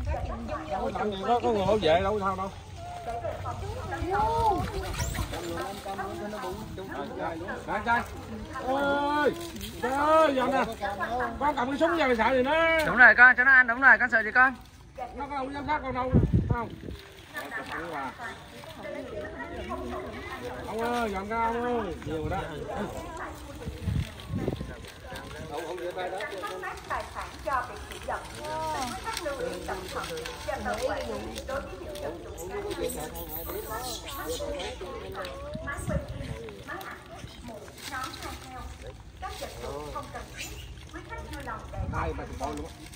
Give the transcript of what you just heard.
Làm gì có người bảo vệ đâu sao đâu. Trai trai ơi, trời ơi, giờ nè, con cầm cái súng ra mày sợ gì nó? Đúng rồi con, cho nó ăn, đúng rồi, con sợ gì con? Nó có đâu giám sát con đâu, không? Ông ơi, dọn ra ông ơi, nhiều rồi đó. Tài sản cho việc sử dụng. Với các lưu ý cẩn thận cho cơ quan đối với những vật dụng cá nhân. Máy quay phim, máy ảnh, mũ, nón, hai theo. Các vật dụng không cần thiết. Quý khách vui lòng để Hai ba chục con luôn á.